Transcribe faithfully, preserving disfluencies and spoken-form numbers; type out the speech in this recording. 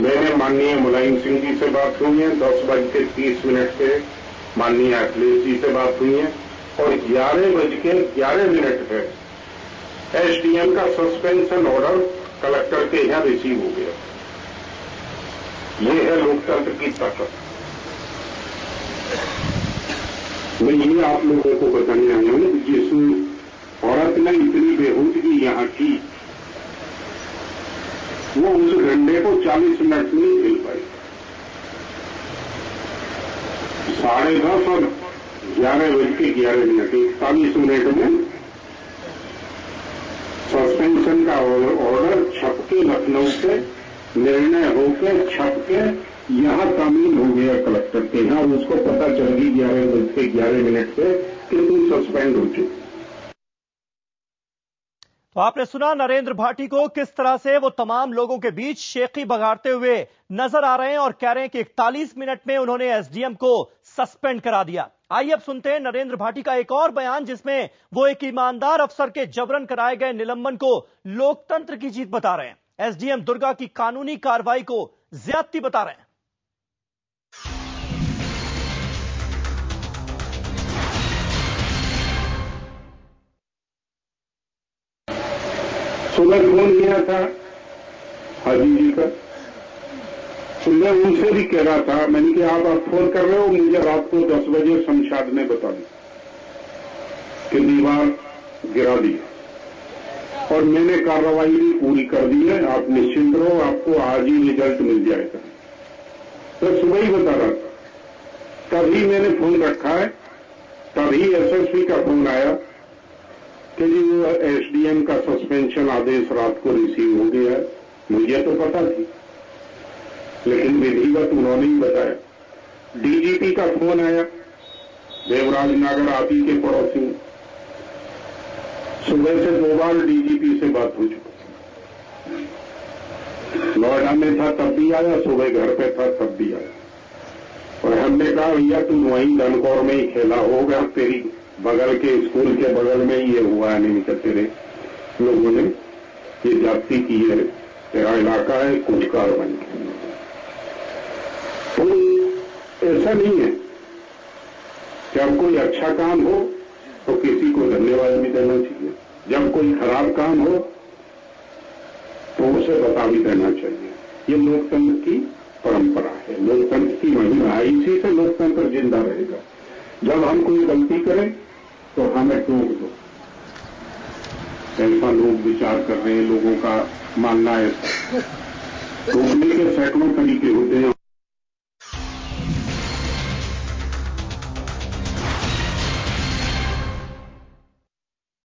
मैंने माननीय मुलायम सिंह जी से बात हुई है, दस बज के तीस मिनट पे माननीय अखिलेश जी से बात हुई है और ग्यारह बज के ग्यारह मिनट पे एसडीएम का सस्पेंशन ऑर्डर कलेक्टर के यहां रिसीव हो गया। ये है लोकतंत्र की ताकत। मैं ये आप लोगों को बताने आया हूं कि जिस औरत ने इतनी बेहूदगी यहां की, वो उस घंटे को चालीस मिनट में नहीं झेल पाई। साढ़े दस और ग्यारह बज के ग्यारह मिनट इकतालीस मिनट में सस्पेंशन का ऑर्डर छपके लखनऊ से निर्णय होकर छपके यहां तामील हो गया कलेक्टर के यहां। उसको पता चल गई ग्यारह बज के ग्यारह मिनट पे कि तुम सस्पेंड हो चुके। तो आपने सुना नरेंद्र भाटी को किस तरह से वो तमाम लोगों के बीच शेखी बघाड़ते हुए नजर आ रहे हैं और कह रहे हैं कि इकतालीस मिनट में उन्होंने एसडीएम को सस्पेंड करा दिया। आइए अब सुनते हैं नरेंद्र भाटी का एक और बयान, जिसमें वो एक ईमानदार अफसर के जबरन कराए गए निलंबन को लोकतंत्र की जीत बता रहे हैं, एसडीएम दुर्गा की कानूनी कार्रवाई को ज्यादती बता रहे हैं। सुबह फोन किया था हाजी जी का, तो मैं उनसे भी कह रहा था, मैंने कहा आप आप फोन कर रहे हो, मुझे रात को दस बजे शमशाद ने बता दी कि दीवार गिरा दी और मैंने कार्रवाई भी पूरी कर दी है, आप निश्चिंत रहो, आपको आज ही रिजल्ट मिल जाएगा। तो सुबह ही बता रहा था। तभी मैंने फोन रखा है, तभी एसएसपी का फोन आया कि जी वो एसडीएम का सस्पेंशन आदेश रात को रिसीव हो गया है। मुझे तो पता थी, लेकिन विधिवत उन्होंने ही बताया। डीजीपी का फोन आया, देवराज नागर आप ही के पड़ोसी, सुबह से दो बार डीजीपी से बात हो चुकी। नोएडा में था तब भी आया, सुबह घर पे था तब भी आया, और हमने कहा भैया तू वहीं धनकौर में ही खेला होगा, तेरी बगल के स्कूल के बगल में ही ये हुआ है, नहीं तो तेरे लोगों ने ये जाति की है, तेरा इलाका है, कुछ कार्रवाई की। तो ऐसा नहीं है कि अब कोई अच्छा काम हो तो किसी को धन्यवाद भी देना चाहिए, जब कोई खराब काम हो तो उसे बता भी देना चाहिए। ये लोकतंत्र की परंपरा है, लोकतंत्र की महिमा है, इसी से लोकतंत्र जिंदा रहेगा। जब हम कोई गलती करें तो हमें टोक दो, ऐसा लोग विचार कर रहे हैं, लोगों का मानना है। टोकने के सैकड़ों तरीके होते हैं।